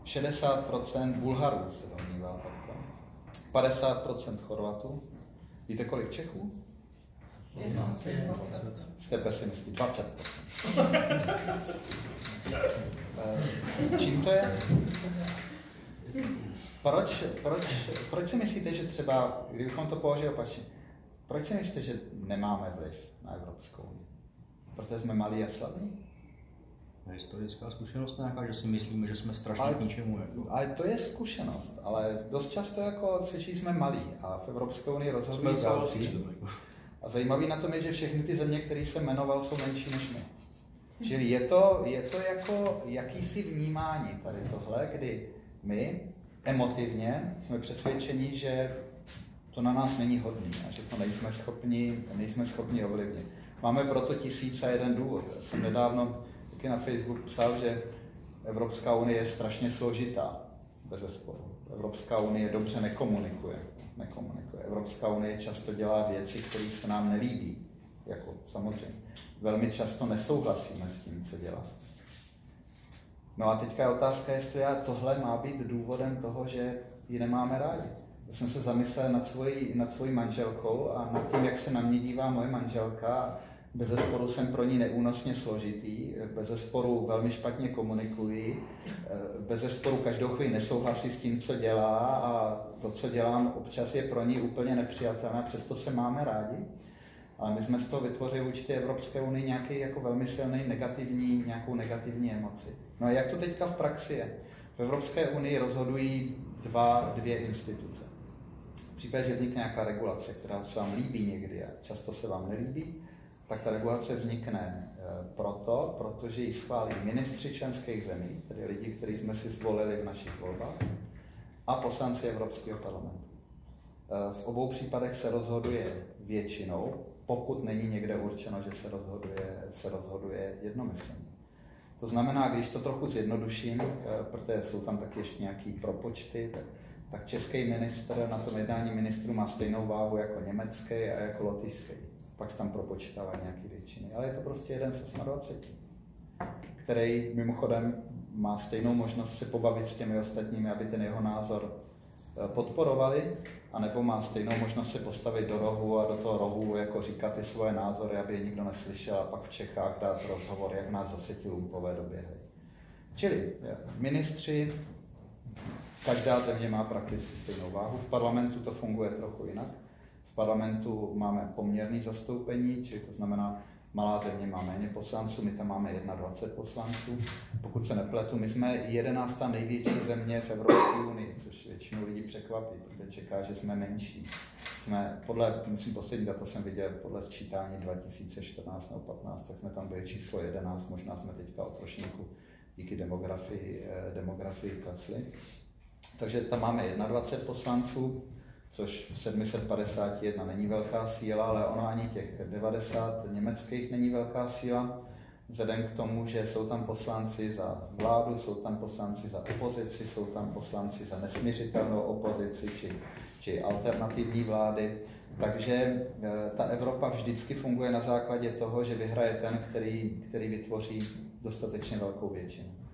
60% Bulharů se domnívá takto. 50% Chorvatů. Víte, kolik Čechů? Jste pesimisti. 20%. Čím to je? Proč si myslíte, že třeba, kdybychom to položili opačně, proč si myslíte, že nemáme vliv na Evropskou unii? Protože jsme malí a slabí? Historická zkušenost nějaká, že si myslíme, že jsme strašně k ničemu. Ale to je zkušenost, ale dost často jako slyší, jsme malí a v Evropské unii rozhodují velcí. A zajímavý na tom je, že všechny ty země, které jsem jmenoval, jsou menší než my. Čili je to jako jakýsi vnímání tady tohle, kdy my emotivně jsme přesvědčeni, že to na nás není hodný a že to nejsme schopni ovlivnit. Máme proto 1001 důvod. Já jsem nedávno taky na Facebook psal, že Evropská unie je strašně složitá, bezesporu. Evropská unie dobře nekomunikuje. Evropská unie často dělá věci, které se nám nelíbí. Jako samozřejmě. Velmi často nesouhlasíme s tím, co dělá. No a teďka je otázka, jestli tohle má být důvodem toho, že ji nemáme rádi. Já jsem se zamyslel nad svojí manželkou a nad tím, jak se na mě dívá moje manželka. Bezesporu jsem pro ní neúnosně složitý, bezesporu velmi špatně komunikuji, bezesporu každou chvíli nesouhlasí s tím, co dělá a to, co dělám, občas je pro ní úplně nepřijatelné, přesto se máme rádi. Ale my jsme z toho vytvořili určitě Evropské unii nějaký jako velmi silný nějakou negativní emoci. No a jak to teďka v praxi je? V Evropské unii rozhodují dvě instituce. V případě, že vznikne nějaká regulace, která se vám líbí někdy a často se vám nelíbí, tak ta regulace vznikne protože ji schválí ministři členských zemí, tedy lidi, kteří jsme si zvolili v našich volbách, a poslanci Evropského parlamentu. V obou případech se rozhoduje většinou, pokud není někde určeno, že se rozhoduje jednomyslně. To znamená, když to trochu zjednoduším, protože jsou tam taky ještě nějaký propočty, tak český ministr na tom jednání ministrů má stejnou váhu jako německý a jako lotyšský. Pak se tam propočítávají nějaké většiny. Ale je to prostě jeden z 28, který mimochodem má stejnou možnost se pobavit s těmi ostatními, aby ten jeho názor podporovali, anebo má stejnou možnost se postavit do rohu a do toho rohu jako říkat ty svoje názory, aby je nikdo neslyšel, a pak v Čechách dát rozhovor, jak nás zase ti lumpové doběhají. Čili ministři, každá země má prakticky stejnou váhu, v parlamentu to funguje trochu jinak. V parlamentu máme poměrné zastoupení, čili to znamená, malá země má méně poslanců, my tam máme 21 poslanců. Pokud se nepletu, my jsme 11. největší země v Evropské unii, což většinu lidí překvapí, protože čeká, že jsme menší. Poslední data jsem viděl, podle sčítání 2014 nebo 15, tak jsme tam byli číslo 11, možná jsme teďka o trošinku díky demografii klesli. Takže tam máme 21 poslanců, což 751 není velká síla, ale ono ani těch 90 německých není velká síla, vzhledem k tomu, že jsou tam poslanci za vládu, jsou tam poslanci za opozici, jsou tam poslanci za nesmiřitelnou opozici či alternativní vlády. Takže ta Evropa vždycky funguje na základě toho, že vyhraje ten, který vytvoří dostatečně velkou většinu.